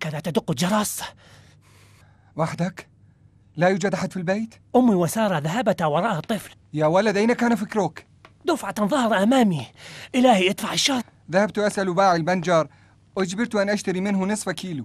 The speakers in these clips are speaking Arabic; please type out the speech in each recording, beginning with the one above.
هكذا تدق الجرس. وحدك؟ لا يوجد أحد في البيت؟ أمي وسارة ذهبتا وراء الطفل. يا ولد، أين كان فكرك؟ دفعة ظهر أمامي. إلهي ادفع الشر. ذهبت أسأل باعي البنجر وأجبرت أن أشتري منه نصف كيلو.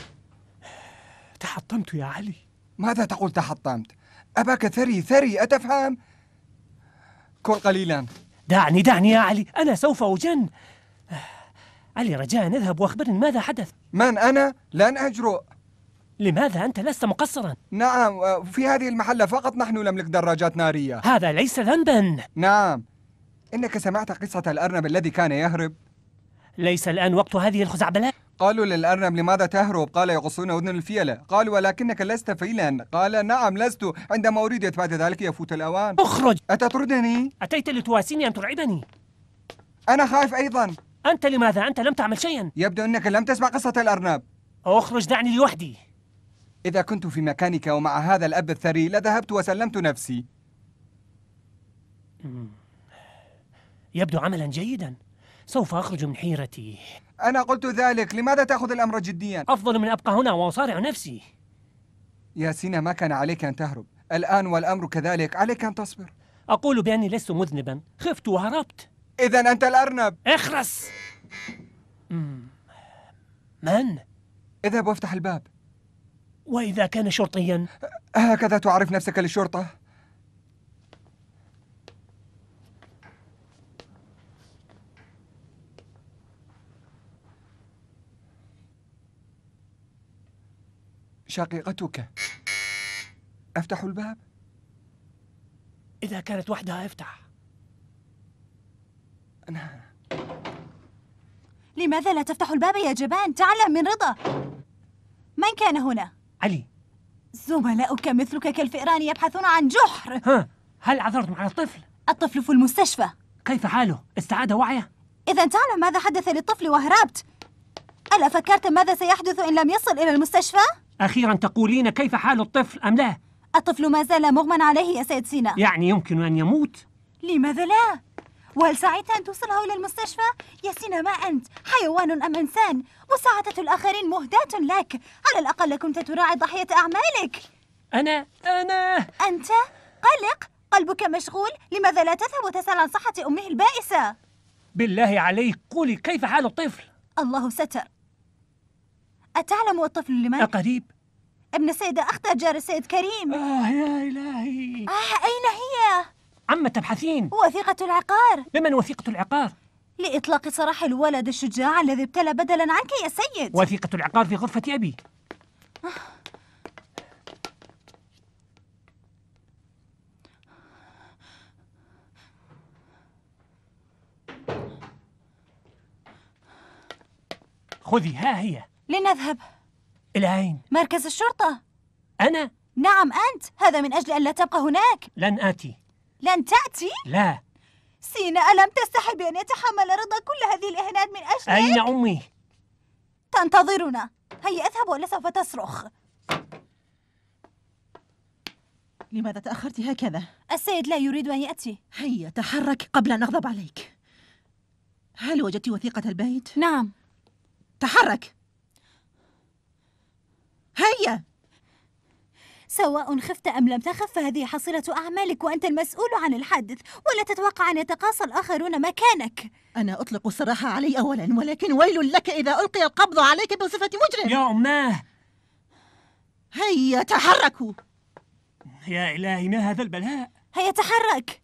تحطمت يا علي. ماذا تقول تحطمت؟ أباك ثري أتفهم؟ كل قليلا. دعني يا علي، أنا سوف أجن. علي رجاء اذهب وأخبرني ماذا حدث. من أنا؟ لن أجرؤ. لماذا؟ أنت لست مقصرا. نعم، في هذه المحلة فقط نحن نملك دراجات نارية. هذا ليس ذنبا. نعم. إنك سمعت قصة الأرنب الذي كان يهرب؟ ليس الآن وقت هذه الخزعبلات. قالوا للأرنب لماذا تهرب؟ قال يغصون أذن الفيلة. قالوا ولكنك لست فيلا. قال نعم لست، عندما أريد إثبات ذلك يفوت الأوان. اخرج. أتطردني؟ أتيت لتواسيني أم ترعبني؟ أنا خائف أيضا. أنت لماذا؟ أنت لم تعمل شيئا. يبدو أنك لم تسمع قصة الأرنب. اخرج، دعني لوحدي. إذا كنت في مكانك ومع هذا الأب الثري لذهبت وسلمت نفسي. يبدو عملا جيدا. سوف أخرج من حيرتي. أنا قلت ذلك، لماذا تأخذ الأمر جديا؟ أفضل من أبقى هنا وأصارع نفسي. يا سينا، ما كان عليك أن تهرب. الآن والأمر كذلك، عليك أن تصبر. أقول بأني لست مذنبا، خفت وهربت. إذن أنت الأرنب. اخرس. من؟ اذهب وافتح الباب. وإذا كان شرطيا؟ هكذا تعرف نفسك للشرطة؟ شقيقتك. أفتح الباب؟ إذا كانت وحدها افتح. أنا. لماذا لا تفتح الباب يا جبان؟ تعلم من رضا. من كان هنا؟ علي. زملاؤك مثلك كالفئران يبحثون عن جحر. هل عثرتم على الطفل؟ الطفل في المستشفى. كيف حاله؟ استعاد وعيه؟ إذا تعلم ماذا حدث للطفل وهربت. ألا فكرت ماذا سيحدث إن لم يصل إلى المستشفى؟ أخيرا تقولين كيف حال الطفل أم لا؟ الطفل ما زال مغمى عليه يا سيد سينا. يعني يمكن أن يموت؟ لماذا لا؟ وهل سعيت أن توصله إلى المستشفى؟ يا سينا، ما أنت حيوان أم إنسان؟ مساعدة الآخرين مهداة لك. على الأقل كنت تراعي ضحية أعمالك. أنا أنت قلق، قلبك مشغول. لماذا لا تذهب وتسأل عن صحة أمه البائسة؟ بالله عليك قولي كيف حال الطفل؟ الله ستر. أتعلم الطفل لمن؟ قريب. ابن السيدة أختها جار السيد كريم. يا إلهي. أين هي؟ عما تبحثين؟ وثيقة العقار. لمن وثيقة العقار؟ لإطلاق سراح الولد الشجاع الذي ابتلى بدلا عنك يا سيد. وثيقة العقار في غرفة أبي. خذي، ها هي. لنذهب. إلى أين؟ مركز الشرطة. أنا؟ نعم أنت. هذا من أجل أن لا تبقى هناك. لن آتي. لن تأتي؟ لا. سينا، ألم تستحي بأن يتحمل رضا كل هذه الإهانات من أجلك؟ أين أمي؟ تنتظرنا. هيا اذهب ولا سوف تصرخ. لماذا تأخرت هكذا؟ السيد لا يريد أن يأتي. هيا تحرك قبل أن أغضب عليك. هل وجدت وثيقة البيت؟ نعم. تحرك. هيا. سواء خفت أم لم تخف فهذه حصيلة أعمالك وأنت المسؤول عن الحادث، ولا تتوقع أن يتقاصى الآخرون مكانك. أنا أطلق الصراحة علي أولا، ولكن ويل لك إذا ألقي القبض عليك بصفة مجرم. يا أماه. هيا تحركوا. يا إلهي، ما هذا البلاء؟ هيا تحرك.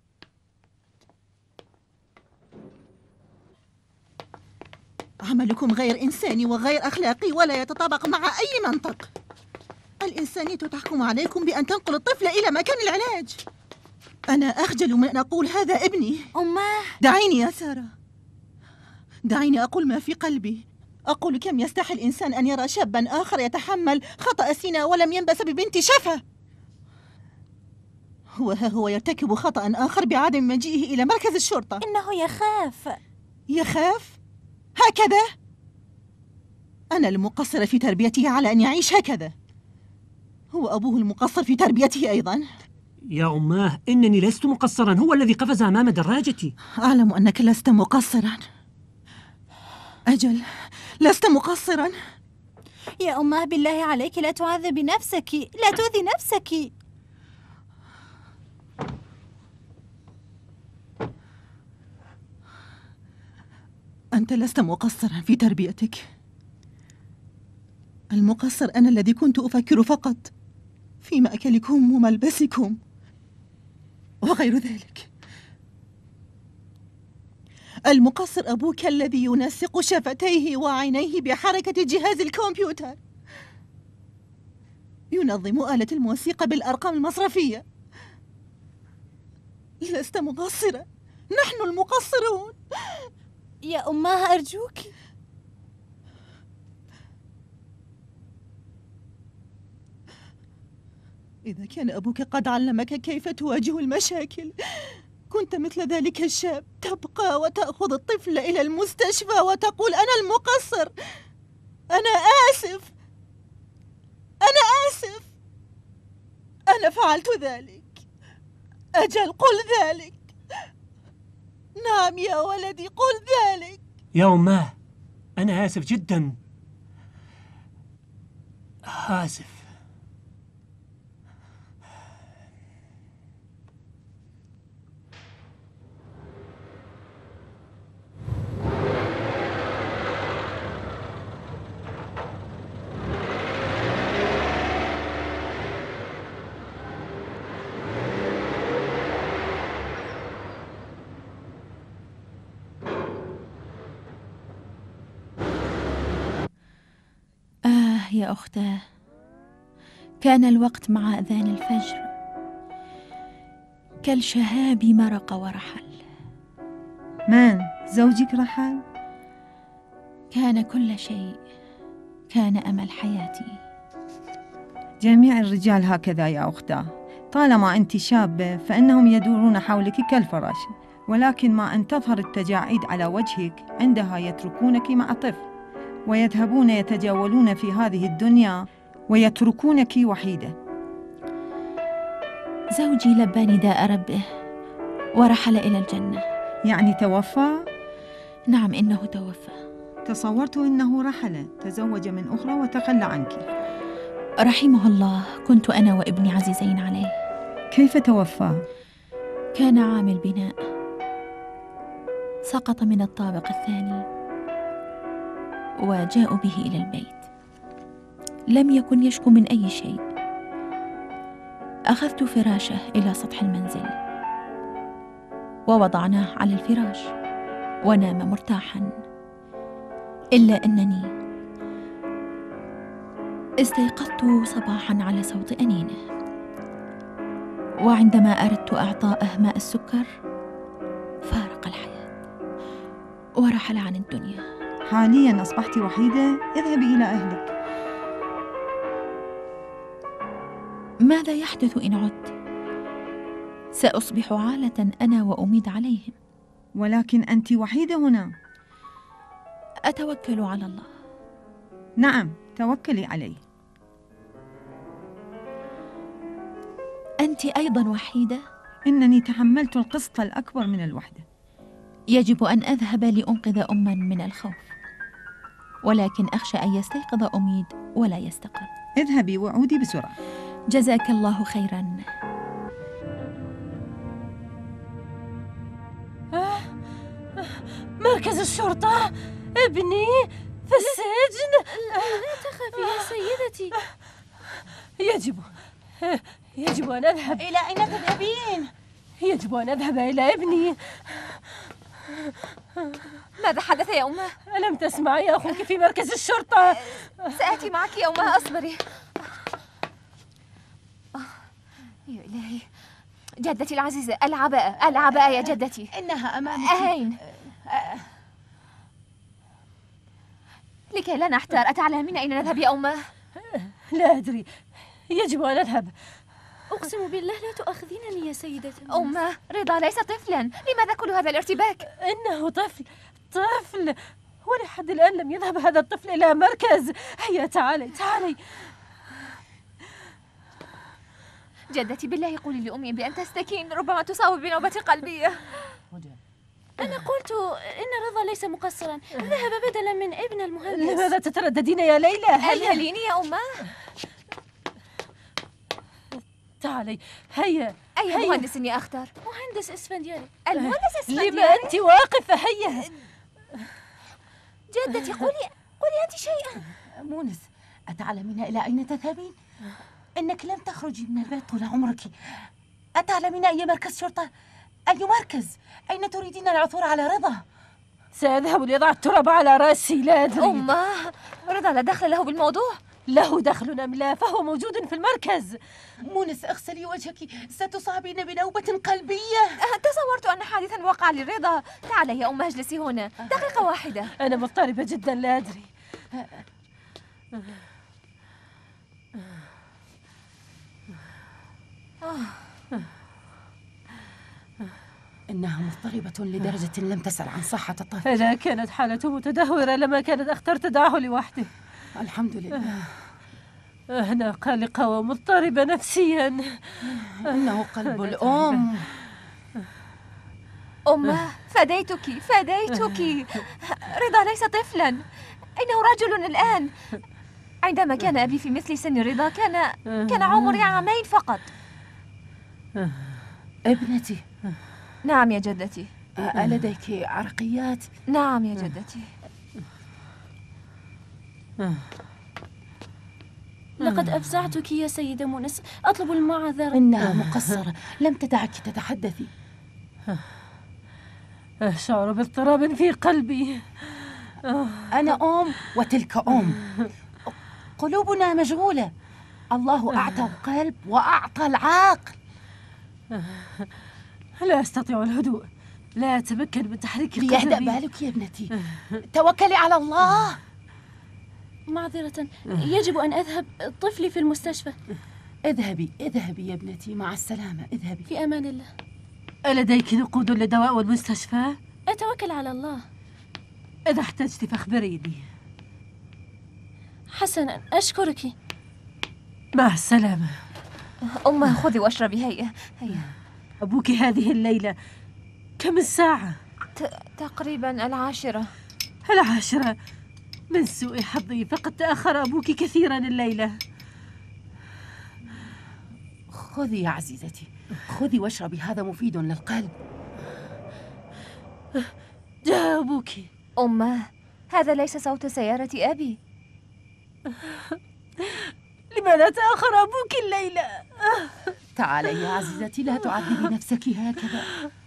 عملكم غير إنساني وغير أخلاقي ولا يتطابق مع أي منطق. الإنسانية تحكم عليكم بأن تنقل الطفل إلى مكان العلاج. أنا أخجل من أن أقول هذا ابني. أماه. دعيني يا سارة، دعيني أقول ما في قلبي. أقول كم يستحي الإنسان أن يرى شابا آخر يتحمل خطأ سينا ولم ينبس ببنت شفة، هو يرتكب خطأ آخر بعدم مجيئه إلى مركز الشرطة. إنه يخاف. يخاف؟ هكذا؟ أنا المقصرة في تربيته على أن يعيش هكذا. هو أبوه المقصر في تربيته أيضا. يا أماه، إنني لست مقصرا، هو الذي قفز أمام دراجتي. أعلم أنك لست مقصرا. أجل، لست مقصرا. يا أماه بالله عليك لا تعذبي نفسك، لا تؤذي نفسك. أنت لست مقصرا في تربيتك. المقصر أنا الذي كنت أفكر فقط في مأكلكم وملبسكم وغير ذلك. المقصر أبوك الذي ينسق شفتيه وعينيه بحركة جهاز الكمبيوتر، ينظم آلة الموسيقى بالأرقام المصرفية. لست مقصرة، نحن المقصرون. يا أماه أرجوك. إذا كان أبوك قد علمك كيف تواجه المشاكل، كنت مثل ذلك الشاب تبقى وتأخذ الطفل إلى المستشفى وتقول أنا المقصر، أنا آسف، أنا آسف، أنا فعلت ذلك. أجل قل ذلك. نعم يا ولدي قل ذلك. يا أماه أنا آسف جدا، آسف. يا أختاه، كان الوقت مع أذان الفجر كالشهاب مرق ورحل. من؟ زوجك رحل؟ كان كل شيء، كان أمل حياتي. جميع الرجال هكذا يا أختاه، طالما أنت شابة فإنهم يدورون حولك كالفراش، ولكن ما أن تظهر التجاعيد على وجهك عندها يتركونك مع طفل، ويذهبون يتجولون في هذه الدنيا ويتركونك وحيدة. زوجي لبى نداء ربه ورحل إلى الجنة. يعني توفى؟ نعم إنه توفى. تصورت إنه رحل، تزوج من أخرى وتخلى عنك. رحمه الله، كنت أنا وابني عزيزين عليه. كيف توفى؟ كان عامل بناء، سقط من الطابق الثاني وجاءوا به إلى البيت. لم يكن يشكو من أي شيء. أخذت فراشه إلى سطح المنزل ووضعناه على الفراش ونام مرتاحا، إلا أنني استيقظت صباحا على صوت أنينه، وعندما أردت أعطائه ماء السكر فارق الحياة ورحل عن الدنيا. حاليا أصبحت وحيدة، اذهبي إلى أهلك. ماذا يحدث إن عدت؟ سأصبح عالة أنا وأميد عليهم. ولكن أنت وحيدة هنا. أتوكل على الله. نعم، توكلي عليه. أنت أيضا وحيدة؟ إنني تحملت القسط الأكبر من الوحدة. يجب أن أذهب لأنقذ أما من الخوف، ولكن أخشى أن يستيقظ أميد ولا يستقر. اذهبي وعودي بسرعة. جزاك الله خيرا. مركز الشرطة، ابني في السجن. لا تخافي يا سيدتي. يجب أن أذهب. إلى أين تذهبين؟ يجب أن أذهب إلى ابني. ماذا حدث يا أمه؟ ألم تسمعي أخوك في مركز الشرطة؟ سآتي معك يا أمه، أصبري. يا إلهي، جدتي العزيزة، العباءة يا جدتي. إنها أمامك. أين؟ لكي لا نحتار، أتعلمين أين نذهب يا أمه؟ لا أدري، يجب أن أذهب. أقسم بالله لا تؤاخذينني يا سيدة الناس. أمه، رضا ليس طفلا، لماذا كل هذا الارتباك؟ إنه طفل، ولحد الآن لم يذهب هذا الطفل إلى مركز. هيا تعالي. جدتي بالله قولي لأمي بأن تستكين، ربما تصاب بنوبة قلبية. أنا قلت إن رضا ليس مقصرا، ذهب بدلا من ابن المهندس. لماذا تترددين يا ليلى؟ هلهليني يا أمه. تعالي، هيا. أي مهندس إني أختار؟ مهندس إسفندياري. المهندس إسفندياري؟ لما أنت واقفة؟ هيا. جدتي قولي أنت شيئا. مونس، أتعلمين إلى أين تذهبين؟ إنك لم تخرجي من البيت طول عمرك. أتعلمين أي مركز شرطة؟ أي مركز؟ أين تريدين العثور على رضا؟ سأذهب لأضع التراب على رأسي، لا أدري. أمه، رضا لا دخل له بالموضوع. له دخل أم لا؟ فهو موجود في المركز. مونس، اغسلي وجهك، ستصابين بنوبة قلبية. تصورت أن حادثا وقع لرضا. تعالي يا أمه، اجلسي هنا دقيقة واحدة. أنا مضطربة جدا، لا أدري. إنها مضطربة لدرجة لم تسأل عن صحة الطفل. إذا كانت حالته متدهورة لما كانت اخترت تدعه لوحده. الحمد لله. أنا قلقة ومضطربة نفسيا. إنه قلب الأم. أمه، فديتك. رضا ليس طفلا، إنه رجل الآن. عندما كان أبي في مثل سن رضا كان عمري 2 عام فقط. ابنتي. نعم يا جدتي. ألديك عرقيات؟ نعم يا جدتي. لقد أفزعتك يا سيدة مونس، أطلب المعذرة. إنها مقصرة، لم تدعك تتحدثي. أشعر باضطراب في قلبي. أنا أم وتلك أم، قلوبنا مشغولة. الله أعطى القلب وأعطى العقل. لا أستطيع الهدوء، لا أتمكن من تحريك ليهدأ قلبي. بالك يا ابنتي، توكلي على الله. معذرة، يجب أن أذهب. طفلي في المستشفى. اذهبي يا ابنتي، مع السلامة، اذهبي. في أمان الله. ألديك نقود للدواء والمستشفى؟ أتوكل على الله. إذا احتجت فاخبريني. حسنا، أشكرك. مع السلامة. أمه، خذي واشربي. هيا. أبوك هذه الليلة كم الساعة؟ تقريبا 10. 10. من سوء حظي فقد تأخر أبوك كثيرا الليلة. خذي يا عزيزتي، خذي واشربي، هذا مفيد للقلب. جاء أبوك. أمه، هذا ليس صوت سيارة أبي. لماذا تأخر أبوك الليلة؟ تعالي يا عزيزتي، لا تعذبي نفسك هكذا.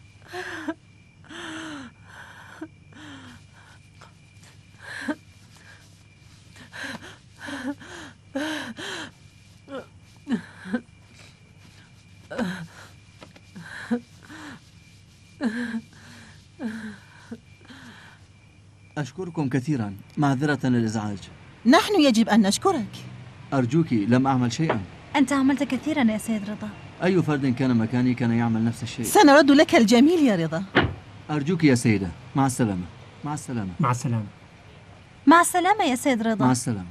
أشكركم كثيرا، معذرة للإزعاج. نحن يجب أن نشكرك. أرجوك، لم أعمل شيئا. أنت عملت كثيرا يا سيد رضا. أي فرد كان مكاني كان يعمل نفس الشيء. سنرد لك الجميل يا رضا. أرجوك يا سيدة، مع السلامة. مع السلامة. مع السلامة. مع السلامة يا سيد رضا. مع السلامة.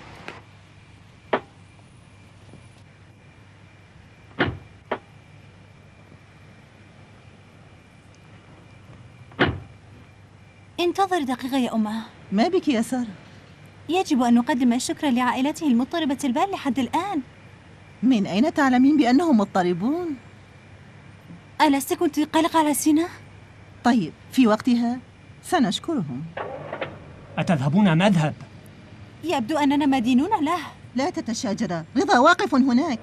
انتظر دقيقة يا أمه. ما بك يا سارة؟ يجب أن نقدم الشكر لعائلته المضطربة البال لحد الآن. من أين تعلمين بأنهم مضطربون؟ ألست كنت قلقة على سينا؟ طيب، في وقتها سنشكرهم. أتذهبون مذهب؟ يبدو أننا مدينون له. لا تتشاجرا، رضا واقف هناك.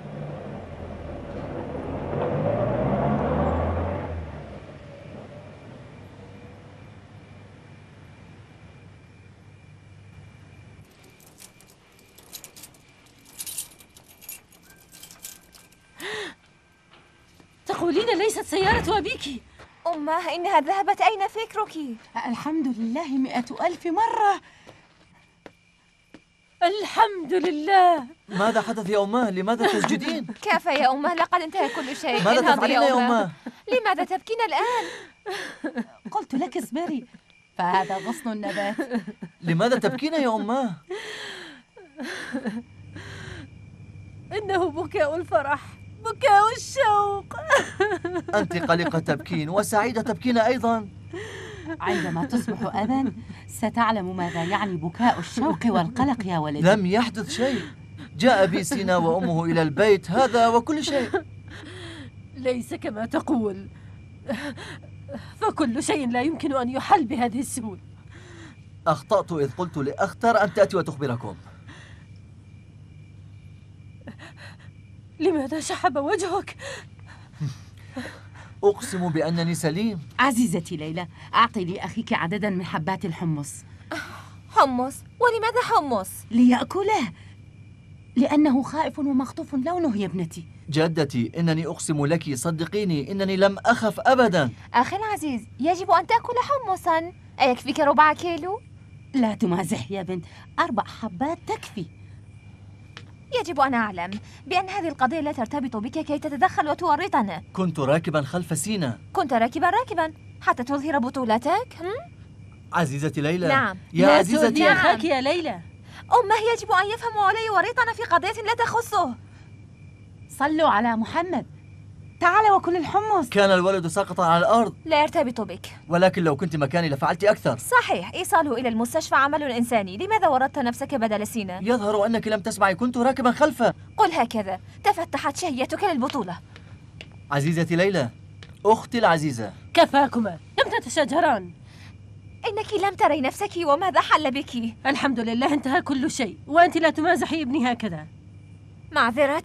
تقولين ليست سيارة أبيك؟ أمه، إنها ذهبت. أين فكرك؟ الحمد لله 100,000 مرة. الحمد لله. ماذا حدث يا أماه؟ لماذا تسجدين؟ كيف يا أمه؟ لقد انتهى كل شيء. ماذا انهضي تفعلين يا أماه؟ لماذا تبكين الآن؟ قلت لك اصبري، فهذا غصن النبات. لماذا تبكين يا أماه؟ إنه بكاء الفرح، بكاء الشوق. أنت قلقة تبكين وسعيدة تبكين أيضا. عندما تصبح أبا ستعلم ماذا يعني بكاء الشوق والقلق يا ولدي. لم يحدث شيء. جاء بي سينا وأمه إلى البيت، هذا وكل شيء. ليس كما تقول، فكل شيء لا يمكن أن يحل بهذه السهولة. أخطأت إذ قلت لأختر أن تأتي وتخبركم. لماذا شحب وجهك؟ أقسم بأنني سليم. عزيزتي ليلى، أعطي لأخيك عددا من حبات الحمص. حمص؟ ولماذا حمص؟ ليأكله، لأنه خائف ومخطوف لونه يا ابنتي. جدتي، إنني أقسم لك صدقيني إنني لم أخف أبدا. أخي العزيز، يجب أن تأكل حمصا. أيكفيك ربع كيلو؟ لا تمازح يا بنت، 4 حبات تكفي. يجب أن أعلم بأن هذه القضية لا ترتبط بك كي تتدخل وتورطنا. كنت راكبا خلف سينا. كنت راكبا حتى تظهر بطولتك؟ عزيزتي ليلى. نعم. يا عزيزتي. يا أخاك يا ليلى. أمه يجب أن يفهم ولا يورطنا في قضية لا تخصه. صلوا على محمد. تعال وكل الحمص. كان الولد ساقطا على الأرض. لا يرتبط بك. ولكن لو كنت مكاني لفعلت أكثر. صحيح، إيصاله إلى المستشفى عمل إنساني. لماذا ورطت نفسك بدل سينا؟ يظهر أنك لم تسمعي، كنت راكبا خلفه. قل هكذا، تفتحت شهيتك للبطولة. عزيزتي ليلى، أختي العزيزة. كفاكما، لم تتشاجران. إنك لم تري نفسك وماذا حل بك. الحمد لله انتهى كل شيء، وأنت لا تمازحي ابني هكذا. معذرة.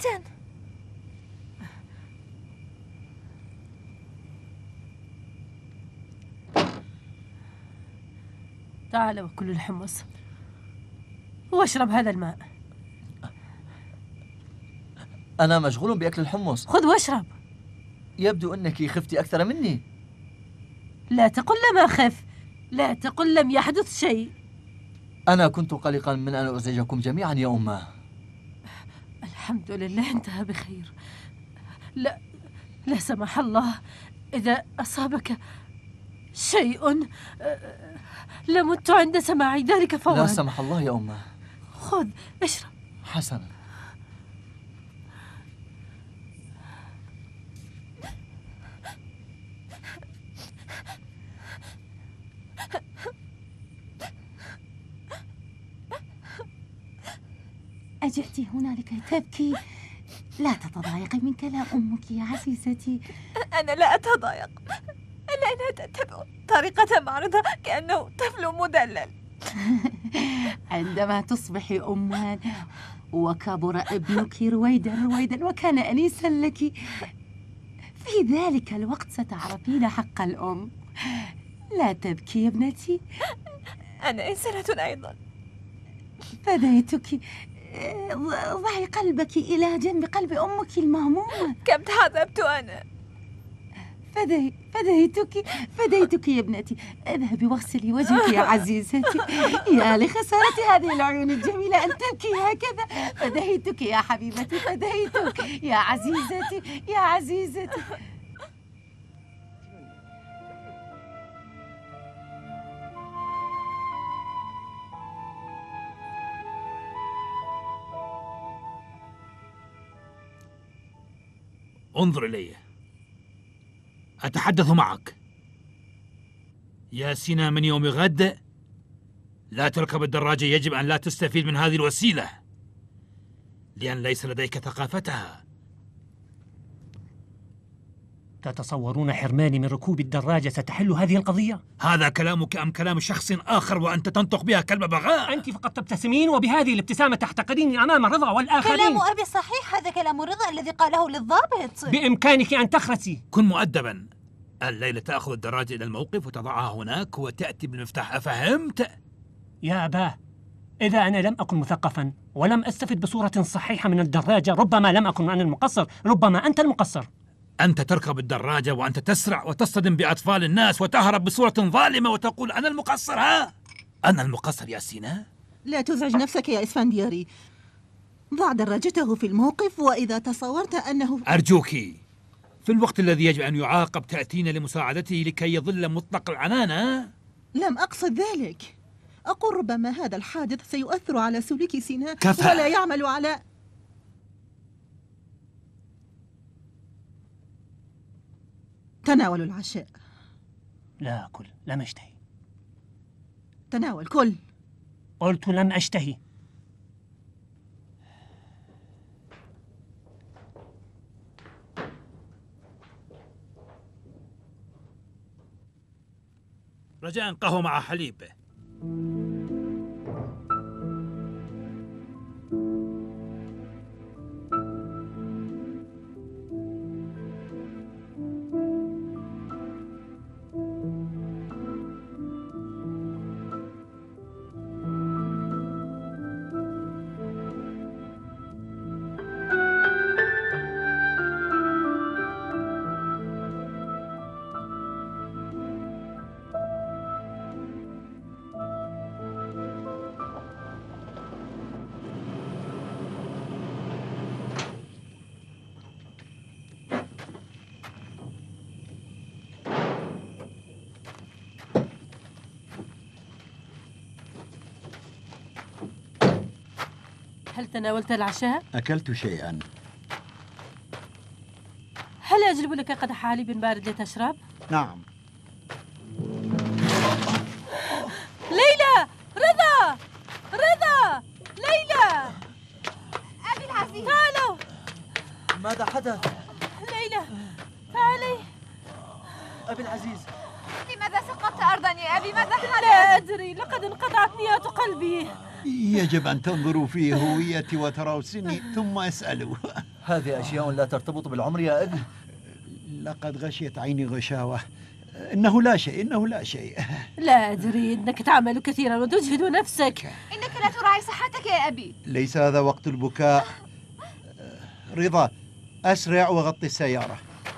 تعال وكل الحمص واشرب هذا الماء. أنا مشغول بأكل الحمص. خذ واشرب. يبدو أنك خفت أكثر مني. لا تقل لم أخف، لا تقل لم يحدث شيء. أنا كنت قلقا من أن أزعجكم جميعا يا أمه. الحمد لله انتهى بخير. لا سمح الله إذا أصابك شيء لمت عند سماع ذلك فورا. لا سمح الله يا أمه. خذ اشرب. حسنا. أجئت هنا لكي تبكي؟ لا تتضايقي من كلام أمك يا عزيزتي. أنا لا أتضايق، لأنها تتبع طريقة معرضة كأنه طفل مدلل. عندما تصبحي أما وكبر ابنك رويدا وكان أنيسا لك، في ذلك الوقت ستعرفين حق الأم. لا تبكي يا ابنتي. أنا إنسانة أيضا. فديتك. ضعي قلبك إلى جنب قلب أمك المهمومة. كم تحذبت أنا. فديتك يا ابنتي. اذهبي واغسلي وجهك يا عزيزتي. يا لخسارة هذه العيون الجميلة أن تبكي هكذا. فديتك يا حبيبتي، فديتك يا عزيزتي، يا عزيزتي. انظر إلي، أتحدث معك. يا سينا، من يوم غد لا تركب الدراجة. يجب أن لا تستفيد من هذه الوسيلة لأن ليس لديك ثقافتها. تتصورون حرماني من ركوب الدراجة ستحل هذه القضية؟ هذا كلامك أم كلام شخص آخر وأنت تنطق بها كالببغاء؟ أنت فقط تبتسمين وبهذه الابتسامة تحتقريني أمام رضا والآخرين. كلام أبي صحيح، هذا كلام رضا الذي قاله للضابط. بإمكانك أن تخرسي. كن مؤدبا. الليلة تأخذ الدراجة إلى الموقف وتضعها هناك وتأتي بالمفتاح، أفهمت؟ يا أباه، إذا أنا لم أكن مثقفا ولم أستفد بصورة صحيحة من الدراجة، ربما لم أكن أنا المقصر، ربما أنت المقصر. أنت تركب الدراجة وأنت تسرع وتصطدم بأطفال الناس وتهرب بصورة ظالمة وتقول أنا المقصر. ها؟ أنا المقصر يا سينا؟ لا تزعج نفسك يا إسفندياري. ضع دراجته في الموقف، وإذا تصورت أنه أرجوك في الوقت الذي يجب أن يعاقب تأتين لمساعدته لكي يظل مطلق العنان. لم أقصد ذلك. أقول ربما هذا الحادث سيؤثر على سلوك سينا كفى. ولا يعمل على تناول العشاء. لا أكل، لم أشتهي. تناول كل. قلت لم أشتهي. رجاء قهوة مع حليب. هل تناولت العشاء؟ أكلت شيئا. هل أجلب لك قدح حليب بارد لتشرب؟ نعم. ليلى! رضا! رضا! ليلى! أبي العزيز تعالوا! ماذا حدث؟ ليلى تعالي. أبي العزيز، لماذا سقطت أرضا يا أبي؟ ماذا حدث؟ لا أدري، لقد انقطعت نية قلبي. يجب أن تنظروا في هويتي وتروا سني ثم اسألوا. هذه أشياء لا ترتبط بالعمر يا أبي. لقد غشيت عيني غشاوة. إنه لا شيء. لا أدري، إنك تعمل كثيرا وتجهد نفسك. إنك لا تراعي صحتك يا أبي. ليس هذا وقت البكاء. رضا، أسرع وغطي السيارة.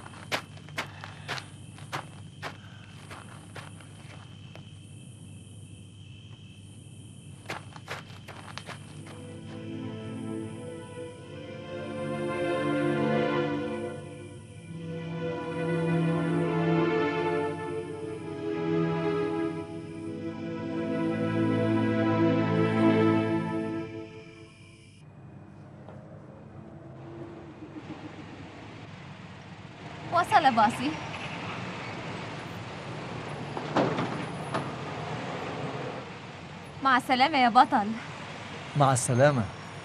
وصل باصي. مع السلامة يا بطل. مع السلامة.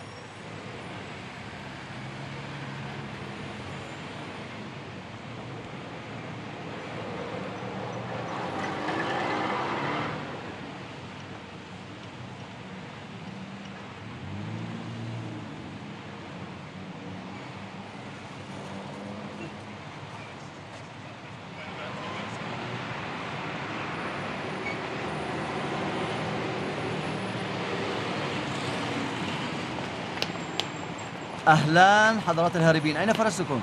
أهلا حضرات الهاربين، أين فرسكم؟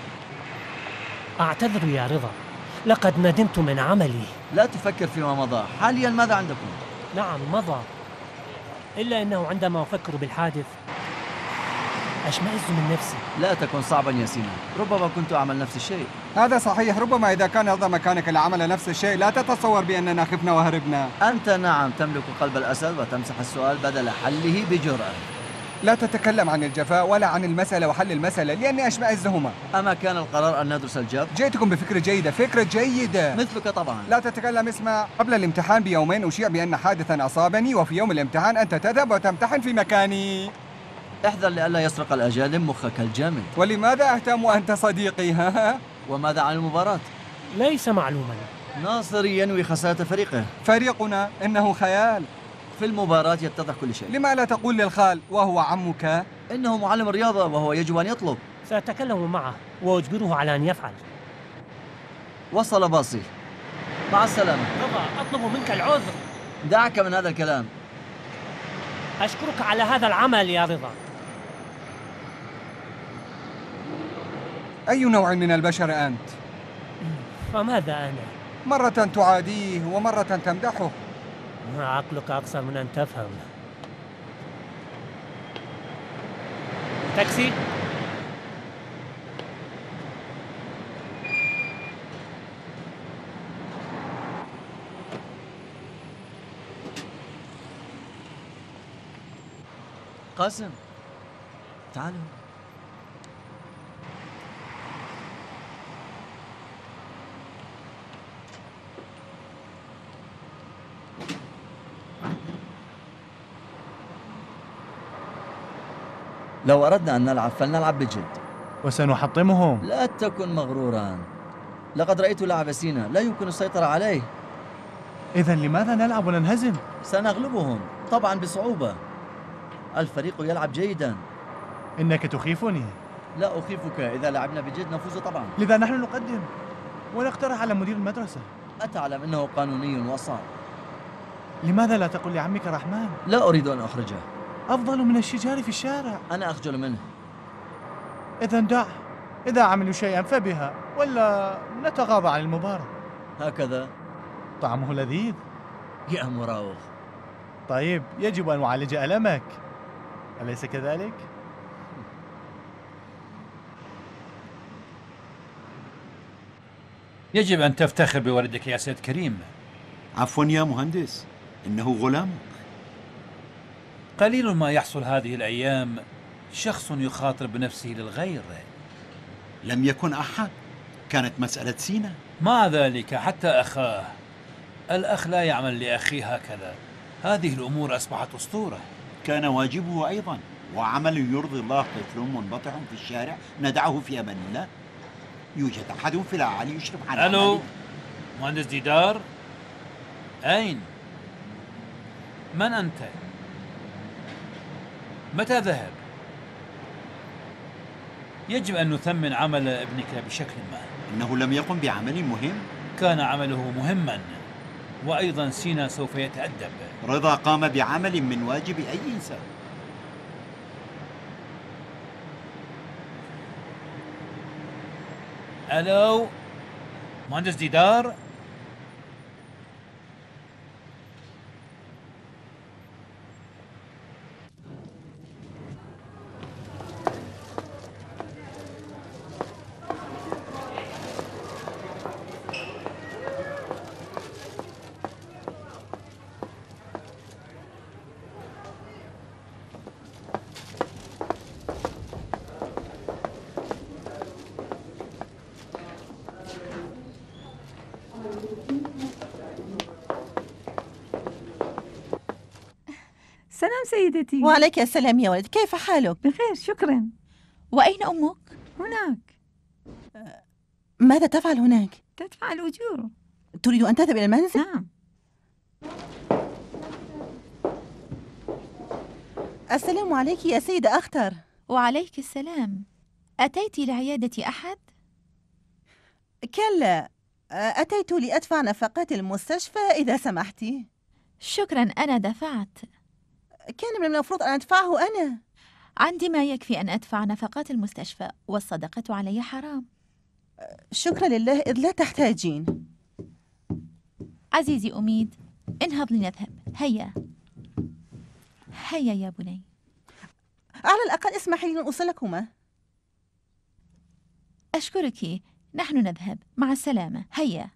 أعتذر يا رضا، لقد ندمت من عملي. لا تفكر فيما مضى، حاليا ماذا عندكم؟ نعم مضى، إلا أنه عندما أفكر بالحادث أشمئز من نفسي. لا تكن صعبا يا سينا، ربما كنت أعمل نفس الشيء. هذا صحيح، ربما إذا كان هذا مكانك لعمل نفس الشيء. لا تتصور بأننا خفنا وهربنا. أنت نعم تملك قلب الأسد وتمسح السؤال بدل حله بجرأة. لا تتكلم عن الجفاء ولا عن المسألة وحل المسألة لأني أشمئزهما. أما كان القرار أن ندرس الجف؟ جئتكم بفكرة جيدة، فكرة جيدة مثلك طبعا. لا تتكلم. اسمع، قبل الامتحان بيومين أشيع بأن حادثا أصابني، وفي يوم الامتحان أنت تذهب وتمتحن في مكاني. احذر لئلا يسرق الأجانب مخك الجامد. ولماذا أهتم وأنت صديقي؟ ها؟ وماذا عن المباراة؟ ليس معلوما. ناصر ينوي خسارة فريقه. فريقنا إنه خيال. في المباراة يتضح كل شيء. لما لا تقول للخال وهو عمك؟ إنه معلم الرياضة وهو يجب أن يطلب. سأتكلم معه وأجبره على أن يفعل. وصل باصي، مع السلامة. رضا، أطلب منك العذر. دعك من هذا الكلام. أشكرك على هذا العمل يا رضا. أي نوع من البشر أنت؟ فماذا أنا؟ مرة تعاديه ومرة تمدحه. عقلك أقصر من أن تفهم. تاكسي. قاسم، تعالوا. لو أردنا أن نلعب فلنلعب بجد. وسنحطمهم. لا تكن مغرورا، لقد رأيت لعب سينا لا يمكن السيطرة عليه. إذن لماذا نلعب وننهزم؟ سنغلبهم طبعا بصعوبة، الفريق يلعب جيدا. إنك تخيفني. لا أخيفك، إذا لعبنا بجد نفوز طبعا. لذا نحن نقدم ونقترح على مدير المدرسة. أتعلم أنه قانوني وصعب. لماذا لا تقول لعمك رحمن؟ لا أريد أن أخرجه. أفضل من الشجار في الشارع. أنا أخجل منه. إذن دع، إذا عملوا شيئا فبها، ولا نتغاضى عن المباراة. هكذا. طعمه لذيذ يا مراوغ. طيب، يجب أن نعالج ألمك، أليس كذلك؟ يجب أن تفتخر بولدك يا سيد كريم. عفوا يا مهندس، إنه غلامك. قليل ما يحصل هذه الأيام شخص يخاطر بنفسه للغير. لم يكن أحد، كانت مسألة سينا. مع ذلك حتى أخاه، الأخ لا يعمل لأخيه هكذا. هذه الأمور أصبحت أسطورة. كان واجبه أيضا، وعمل يرضي الله. طفل منبطح في الشارع ندعه في أمان الله. يوجد أحد في الأعالي يشرف على ألو، مهندس ديدار؟ أين؟ من أنت؟ متى ذهب؟ يجب أن نثمن عمل ابنك بشكل ما. إنه لم يقم بعمل مهم. كان عمله مهما، وأيضا سينا سوف يتأدب. رضا قام بعمل من واجب أي إنسان. ألو، مهندس ديدار؟ سلام سيدتي. وعليك السلام يا ولد، كيف حالك؟ بخير شكرا. وأين أمك؟ هناك. ماذا تفعل هناك؟ تدفع الأجور. تريد أن تذهب إلى المنزل؟ نعم. السلام عليك يا سيدة أختر. وعليك السلام. أتيت لعيادة أحد؟ كلا، أتيت لأدفع نفقات المستشفى إذا سمحتِ. شكرا، أنا دفعت. كان من المفروض أن أدفعه أنا. عندي ما يكفي أن أدفع نفقات المستشفى، والصدقة علي حرام. شكرا لله، إذ لا تحتاجين. عزيزي أميد، انهض لنذهب. هيا هيا يا بني. على الأقل اسمحي لي أن أوصلكما. أشكرك، نحن نذهب. مع السلامة. هيا.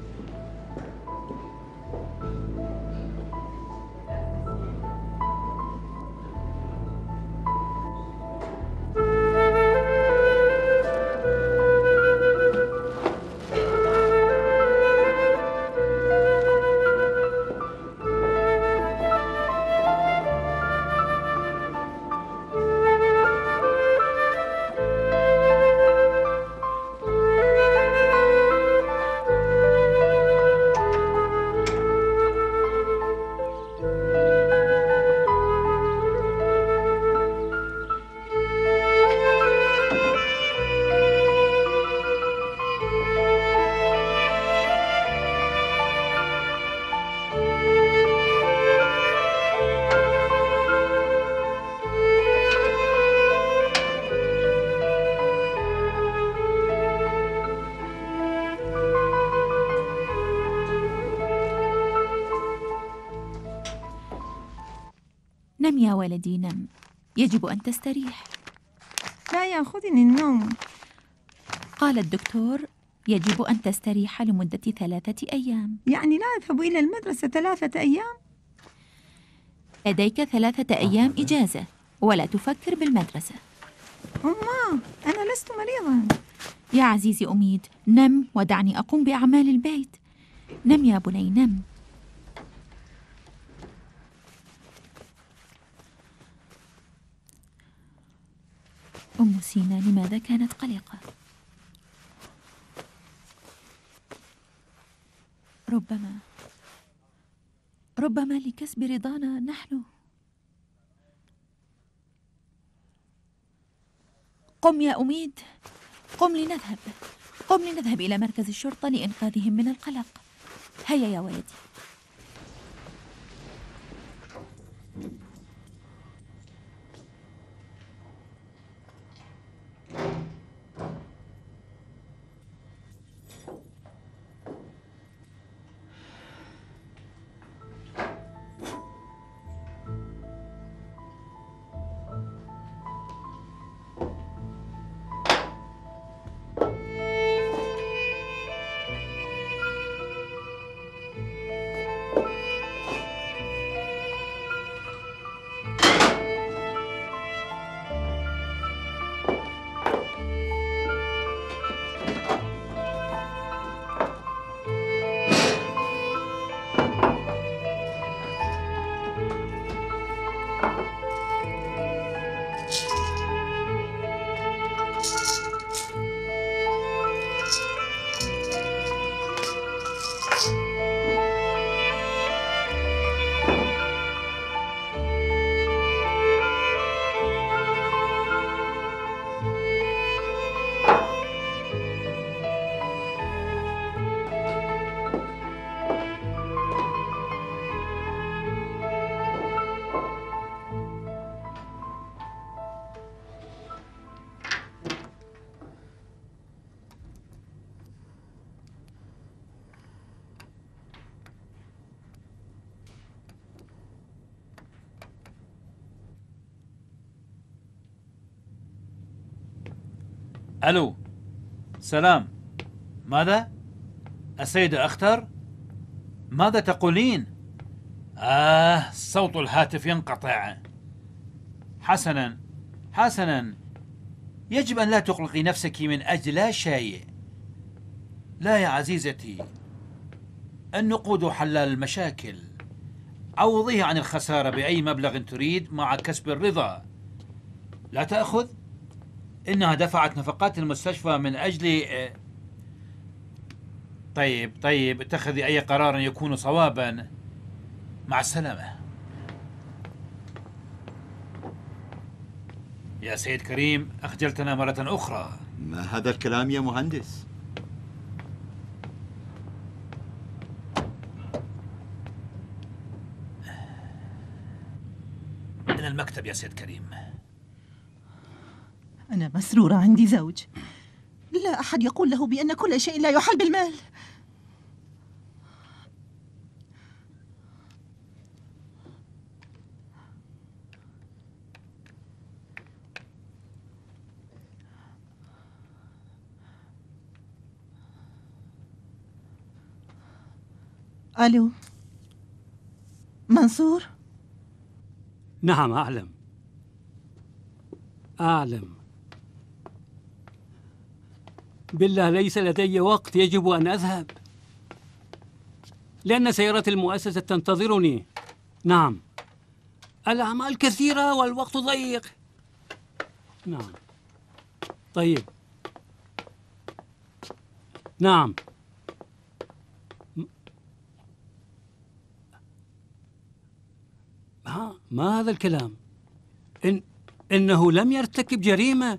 نم يا ولدي، نم. يجب أن تستريح. لا يأخذني النوم. قال الدكتور يجب أن تستريح لمدة 3 أيام. يعني لا أذهب إلى المدرسة 3 أيام؟ لديك 3 أيام إجازة، ولا تفكر بالمدرسة. أما أنا لست مريضا. يا عزيزي أميد، نم ودعني أقوم بأعمال البيت. نم يا بني، نم. سينا لماذا كانت قلقة. ربما لكسب رضانا نحن. قم يا أميد، قم لنذهب إلى مركز الشرطة لإنقاذهم من القلق. هيا يا ولدي. ألو، سلام. ماذا؟ السيدة أختر؟ ماذا تقولين؟ صوت الهاتف ينقطع. حسنا، يجب أن لا تقلقي نفسك من أجل لا شيء. لا يا عزيزتي، النقود حلال المشاكل. عوضيه عن الخسارة بأي مبلغ تريد مع كسب الرضا. لا تأخذ؟ إنها دفعت نفقات المستشفى من أجل طيب، اتخذي أي قرار يكون صوابا. مع السلامة. يا سيد كريم، أخجلتنا مرة أخرى. ما هذا الكلام يا مهندس؟ إلى المكتب يا سيد كريم. أنا مسرورة، عندي زوج. لا أحد يقول له بأن كل شيء لا يحل بالمال. ألو، منصور؟ نعم، أعلم. بالله ليس لدي وقت، يجب أن أذهب لأن سيارة المؤسسة تنتظرني. نعم، الأعمال كثيرة والوقت ضيق. نعم، طيب، نعم. ما هذا الكلام؟ إنه لم يرتكب جريمة.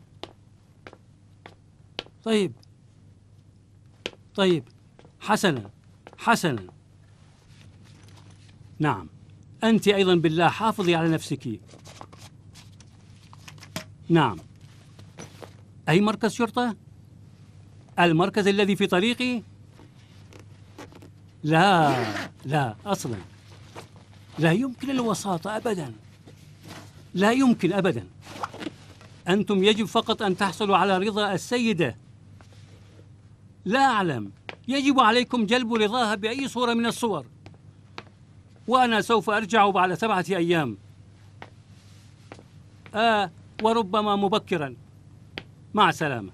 طيب، حسنا. نعم، أنت أيضا بالله حافظي على نفسك. نعم. أي مركز شرطة؟ المركز الذي في طريقي؟ لا أصلا لا يمكن الوساطة أبدا، لا يمكن أبدا. أنتم يجب فقط أن تحصلوا على رضا السيدة. لا أعلم، يجب عليكم جلب رضاها بأي صورة من الصور، وأنا سوف أرجع بعد 7 أيام، وربما مبكرا. مع السلامة.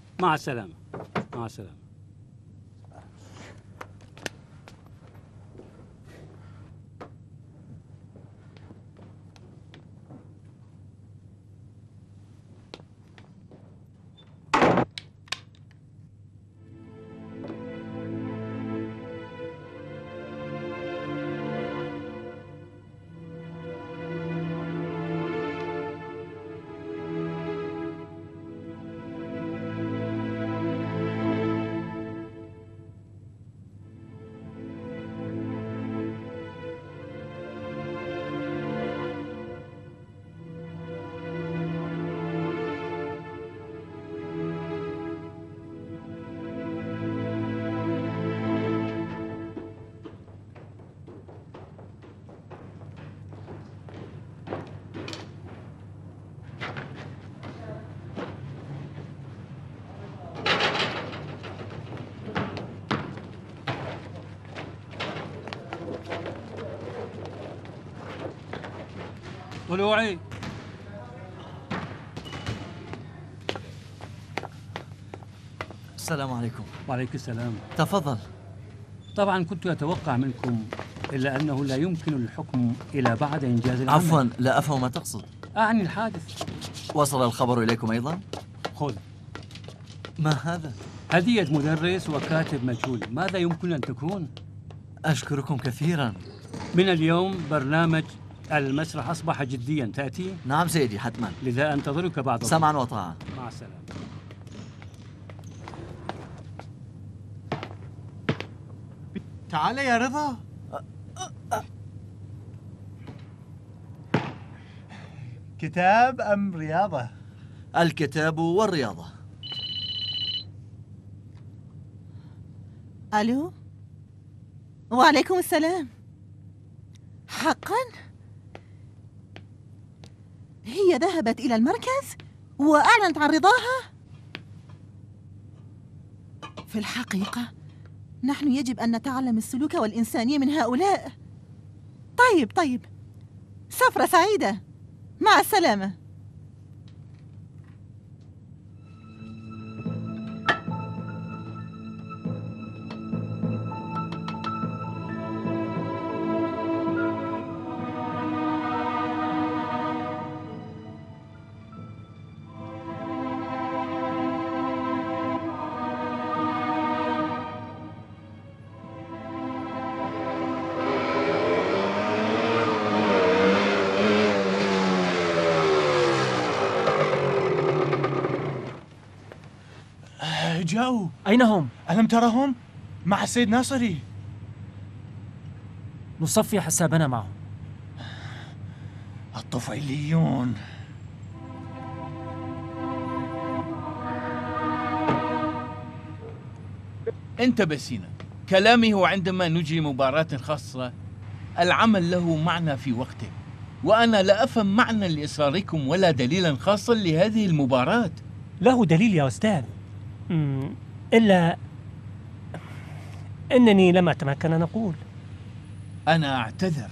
طلوعي. السلام عليكم. وعليكم السلام. تفضل. طبعا كنت أتوقع منكم، إلا أنه لا يمكن الحكم إلى بعد إنجاز العمل. عفوا، لا أفهم ما تقصد. أعني الحادث. وصل الخبر إليكم أيضا؟ خذ. ما هذا؟ هدية مدرس وكاتب مجهول، ماذا يمكن أن تكون؟ أشكركم كثيرا. من اليوم برنامج المسرح أصبح جديا، تأتي؟ نعم سيدي، حتما. لذا أنتظرك بعد سمعا وطاعة. مع السلامة. تعال يا رضا. كتاب أم رياضة؟ الكتاب والرياضة. ألو؟ وعليكم السلام. حقا؟ هي ذهبت إلى المركز وأعلنت عن رضاها؟ في الحقيقة نحن يجب أن نتعلم السلوك والإنسانية من هؤلاء. طيب، سفرة سعيدة، مع السلامة. جاءوا. أين هم؟ ألم ترهم؟ مع السيد ناصري. نصفي حسابنا معهم. الطفيليون. انتبه سينا، كلامي هو عندما نجري مباراة خاصة العمل له معنى في وقته، وأنا لا أفهم معنى لإصراركم ولا دليلا خاصا لهذه المباراة. له دليل يا أستاذ، إلا أنني لم أتمكن أن أقول. أنا أعتذر.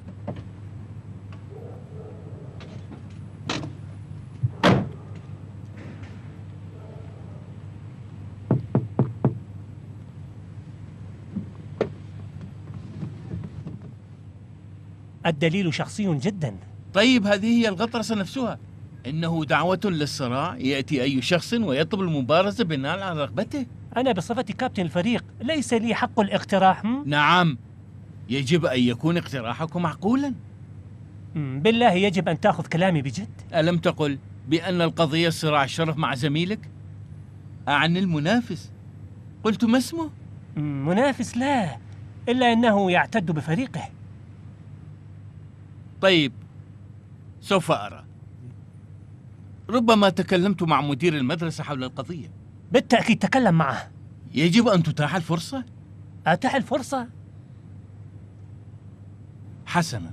الدليل شخصي جدا. طيب هذه هي الغطرسة نفسها. إنه دعوة للصراع، يأتي أي شخص ويطلب المبارزة بناء على رغبته. أنا بصفة كابتن الفريق ليس لي حق الاقتراح. نعم، يجب أن يكون اقتراحكم معقولا. بالله يجب أن تأخذ كلامي بجد. ألم تقل بأن القضية صراع الشرف مع زميلك؟ أعني المنافس. قلت ما اسمه؟ منافس لا، إلا أنه يعتد بفريقه. طيب، سوف أرى. ربما تكلمت مع مدير المدرسة حول القضية. بالتأكيد تكلم معه. يجب أن تتاح الفرصة. أتاح الفرصة؟ حسنا.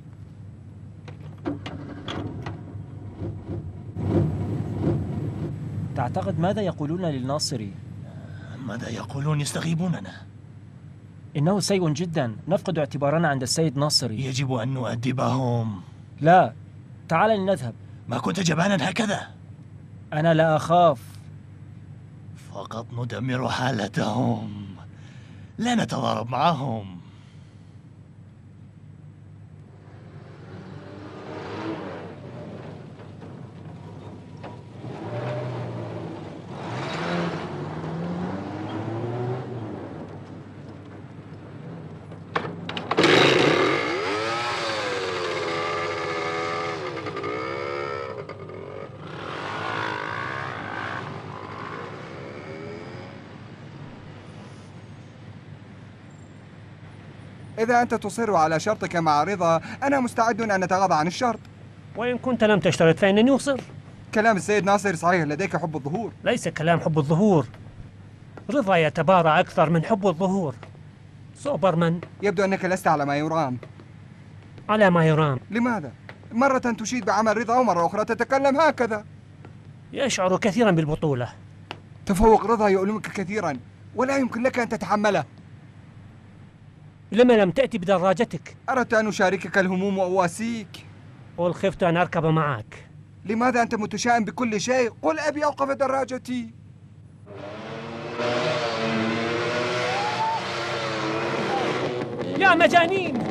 تعتقد ماذا يقولون للناصري؟ ماذا يقولون؟ يستغيبوننا. إنه سيء جدا، نفقد اعتبارنا عند السيد ناصري. يجب أن نؤدبهم. لا، تعال لنذهب. ما كنت جبانا هكذا. أنا لا أخاف. فقط ندمر حالتهم، لا نتضارب معهم. إذا أنت تصر على شرطك مع رضا، أنا مستعد أن نتغاضى عن الشرط. وإن كنت لم تشترط فإنني أصر. كلام السيد ناصر صحيح، لديك حب الظهور. ليس كلام حب الظهور، رضا يتبارى أكثر من حب الظهور. سوبرمان، يبدو أنك لست على ما يرام. على ما يرام. لماذا؟ مرة تشيد بعمل رضا ومرة أخرى تتكلم هكذا. يشعر كثيرا بالبطولة. تفوق رضا يؤلمك كثيرا ولا يمكن لك أن تتحمله. لما لم تأتي بدراجتك؟ أردت أن أشاركك الهموم وأواسيك. قل خفت أن أركب معك. لماذا أنت متشائم بكل شيء؟ قل أبي أوقف دراجتي. يا مجانين،